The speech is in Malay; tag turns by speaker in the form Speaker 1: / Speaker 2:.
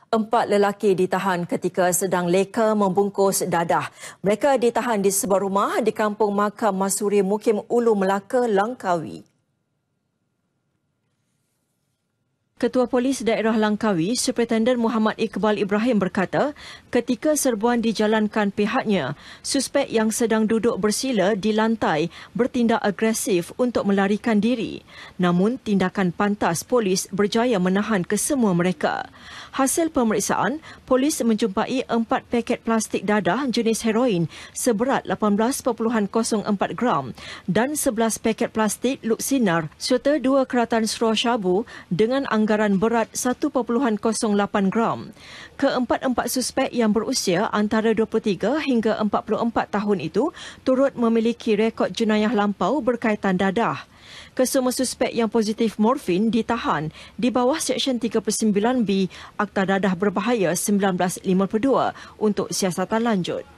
Speaker 1: Empat lelaki ditahan ketika sedang leka membungkus dadah. Mereka ditahan di sebuah rumah di Kampung Makam Masuri Mukim Ulu Melaka, Langkawi. Ketua Polis Daerah Langkawi, Superintenden Muhammad Iqbal Ibrahim berkata, ketika serbuan dijalankan pihaknya, suspek yang sedang duduk bersila di lantai bertindak agresif untuk melarikan diri. Namun, tindakan pantas polis berjaya menahan kesemua mereka. Hasil pemeriksaan, polis menjumpai 4 paket plastik dadah jenis heroin seberat 18.04 gram dan 11 paket plastik luksinar serta 2 keratan straw syabu dengan anggaran berat 1.08 gram. Keempat-empat suspek yang berusia antara 23 hingga 44 tahun itu turut memiliki rekod jenayah lampau berkaitan dadah. Kesemua suspek yang positif morfin ditahan di bawah Seksyen 39B Akta Dadah Berbahaya 1952 untuk siasatan lanjut.